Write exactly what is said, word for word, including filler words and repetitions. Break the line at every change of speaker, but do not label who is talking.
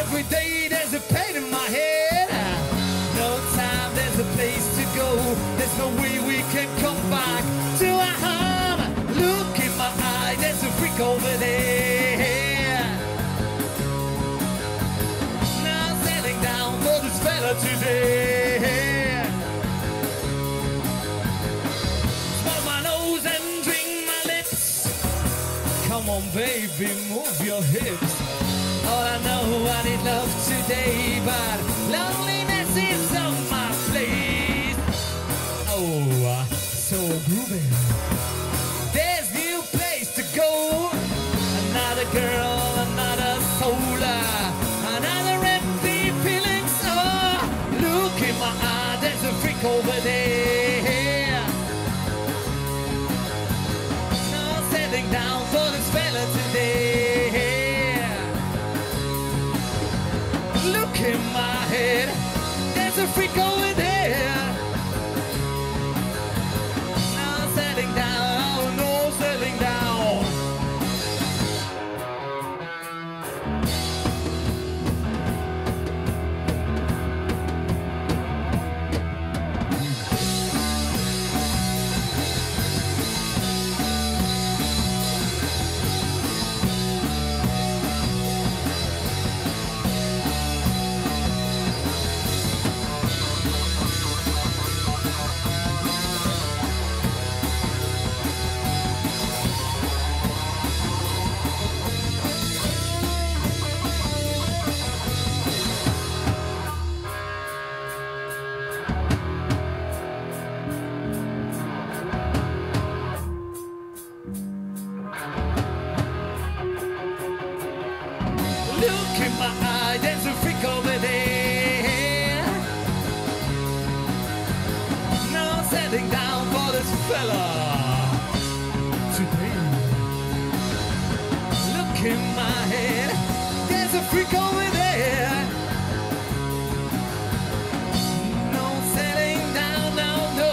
Every day there's a pain in my head. No time, there's a place to go. There's no way we can come back to our home. Look in my eye, there's a freak over there. Now settling down for this fella today. Smell my nose and drink my lips. Come on, baby, move your hips. All I know, I need love today, but loneliness is on my place. Oh, so groovy. There's new place to go. Another girl, another soul, another empty feeling. Oh, look in my eye, there's a freak over there. Now settling down for this fella today. Look in my head, there's a freak over there. Now settling down, no settling down. Look in my eye, there's a freak over there. Now settling down for this fella today. Look in my head, there's a freak over there. No settling down, no, no.